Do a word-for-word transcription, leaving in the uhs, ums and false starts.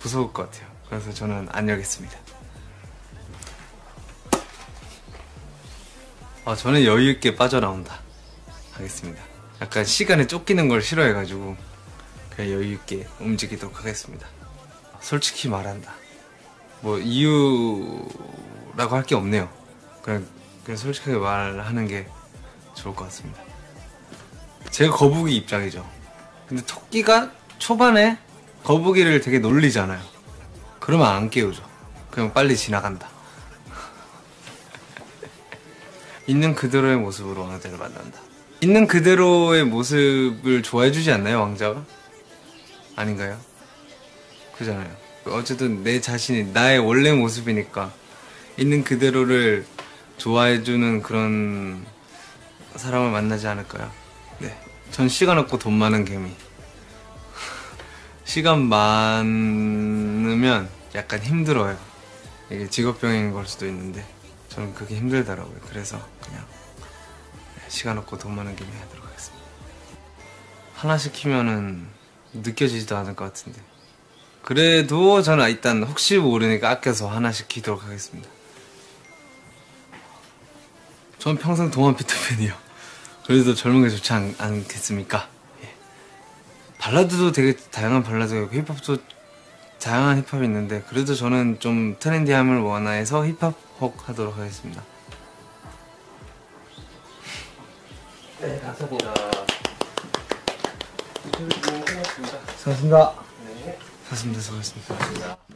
무서울 것 같아요. 그래서 저는 안 열겠습니다. 아, 저는 여유있게 빠져나온다 하겠습니다. 약간 시간에 쫓기는 걸 싫어해가지고 그냥 여유있게 움직이도록 하겠습니다. 솔직히 말한다. 뭐 이유라고 할 게 없네요. 그냥, 그냥 솔직하게 말하는 게 좋을 것 같습니다. 제가 거북이 입장이죠. 근데 토끼가 초반에 거북이를 되게 놀리잖아요. 그러면 안 깨우죠. 그냥 빨리 지나간다. 있는 그대로의 모습으로 왕자를 만난다. 있는 그대로의 모습을 좋아해주지 않나요, 왕자가? 아닌가요? 그잖아요. 어쨌든 내 자신이 나의 원래 모습이니까 있는 그대로를 좋아해주는 그런 사람을 만나지 않을까요? 네, 전 시간 없고 돈 많은 개미. 시간 많으면 약간 힘들어요. 이게 직업병인 걸 수도 있는데 저는 그게 힘들더라고요. 그래서 그냥 시간 없고 돈 많은 개미 하도록 하겠습니다. 하나 시키면은 느껴지지도 않을 것 같은데 그래도 저는 일단 혹시 모르니까 아껴서 하나 시키도록 하겠습니다. 전 평생 동안 피터팬이요. 그래도 젊은 게 좋지 않, 않겠습니까? 예. 발라드도 되게 다양한 발라드가 있고 힙합도 다양한 힙합이 있는데 그래도 저는 좀 트렌디함을 원해서 힙합 혹 하도록 하겠습니다. 네, 감사합니다. 수고하셨습니다. 수고하셨습니다. 네. 수고하셨습니다. 수고하셨습니다.